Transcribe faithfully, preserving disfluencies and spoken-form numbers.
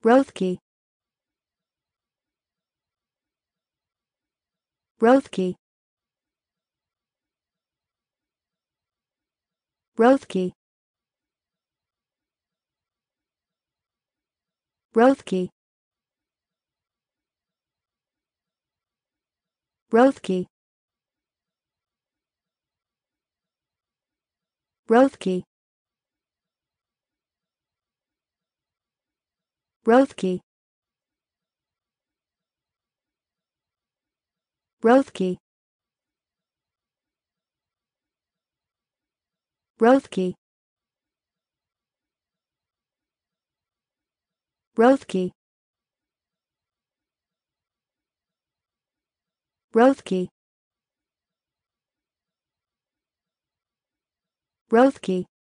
Roethke. Roethke. Roethke. Roethke. Roethke. Roethke. Roethke. Roethke. Roethke. Roethke. Roethke. Roethke.